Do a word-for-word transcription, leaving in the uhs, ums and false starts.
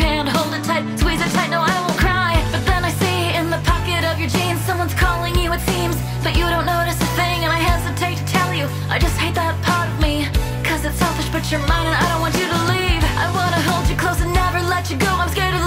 hand, hold it tight, squeeze it tight, no I won't cry. But then I see in the pocket of your jeans someone's calling you it seems, but you don't notice a thing and I hesitate to tell you. I just hate that part of me, cause it's selfish but you're mine and I don't want you to leave. I wanna hold you close and never let you go. I'm scared of